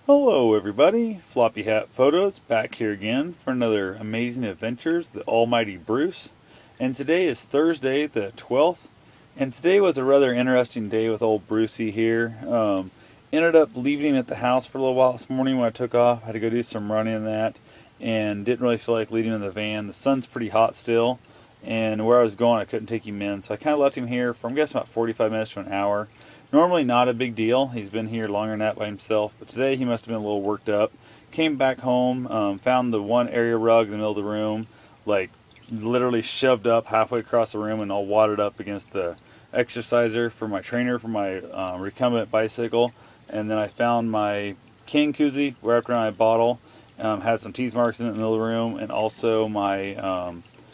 Hello everybody, Floppy Hat Photos back here again for another amazing adventures, the almighty Bruce. And today is Thursday the 12th, and today was a rather interesting day with old Brucey here. Ended up leaving him at the house for a little while this morning when I took off. I had to go do some running and that, and didn't really feel like leaving him in the van. The sun's pretty hot still, and where I was going I couldn't take him in, so I kind of left him here for, I'm guessing, about 45 minutes to an hour. Normally not a big deal. He's been here longer than that by himself, but today he must have been a little worked up. Came back home, found the one area rug in the middle of the room, like literally shoved up halfway across the room and all wadded up against the exerciser for my trainer for my recumbent bicycle. And then I found my king koozie wrapped around my bottle, had some teeth marks in it in the middle of the room, and also my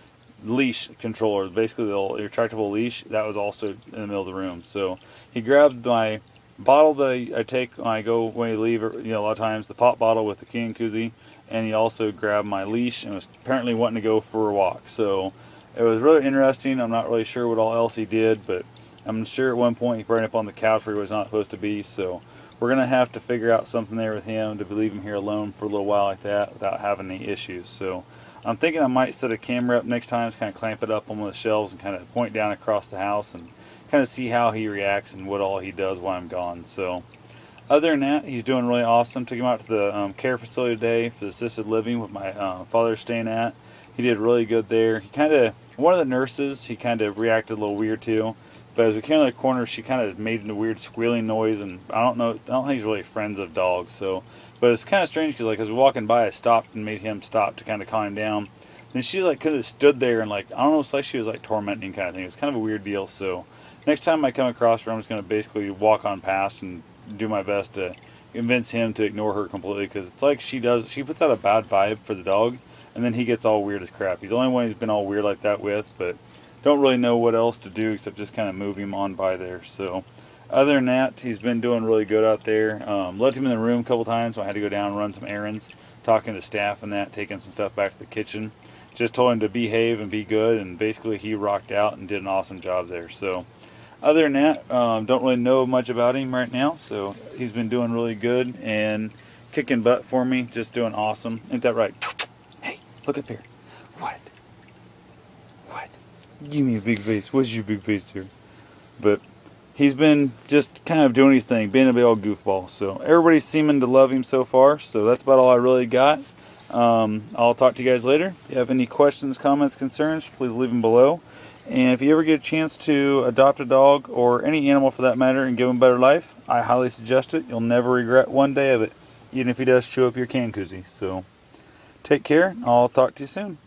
leash controller, basically the retractable leash, that was also in the middle of the room. So he grabbed my bottle that I take when I leave, a lot of times, the pop bottle with the king koozie, and he also grabbed my leash and was apparently wanting to go for a walk. So it was really interesting. I'm not really sure what all else he did, but I'm sure at one point he brought up on the couch where he was not supposed to be. So we're going to have to figure out something there with him to leave him here alone for a little while like that without having any issues. So I'm thinking I might set a camera up next time to kind of clamp it up on one of the shelves and kind of point down across the house and kind of see how he reacts and what all he does while I'm gone. So other than that, he's doing really awesome. Took him out to the care facility today for the assisted living with my father staying at. He did really good there. One of the nurses, he kind of reacted a little weird to. But as we came to the corner, she kind of made a weird squealing noise, and I don't think he's really friends of dogs. So, but it's kind of strange because as we were walking by, I stopped and made him stop to kind of calm him down. Then she could have stood there and I don't know, it's like she was tormenting kind of thing. It was kind of a weird deal. So next time I come across her, I'm just going to basically walk on past and do my best to convince him to ignore her completely, because it's like she puts out a bad vibe for the dog, and then he gets all weird as crap. He's the only one he's been all weird like that with, but don't really know what else to do except just kind of move him on by there. So other than that, he's been doing really good out there. Left him in the room a couple times, so I had to go down and run some errands, talking to staff and that, taking some stuff back to the kitchen. Just told him to behave and be good, and basically he rocked out and did an awesome job there. So other than that, don't really know much about him right now. So he's been doing really good and kicking butt for me, just doing awesome. Ain't that right? Hey, look up here. What? Give me a big face. What's your big face here? But he's been just kind of doing his thing, being a big old goofball. So everybody's seeming to love him so far. So that's about all I really got. I'll talk to you guys later. If you have any questions, comments, concerns, please leave them below. And if you ever get a chance to adopt a dog, or any animal for that matter, and give him a better life, I highly suggest it. You'll never regret one day of it, even if he does chew up your can koozie. So take care. I'll talk to you soon.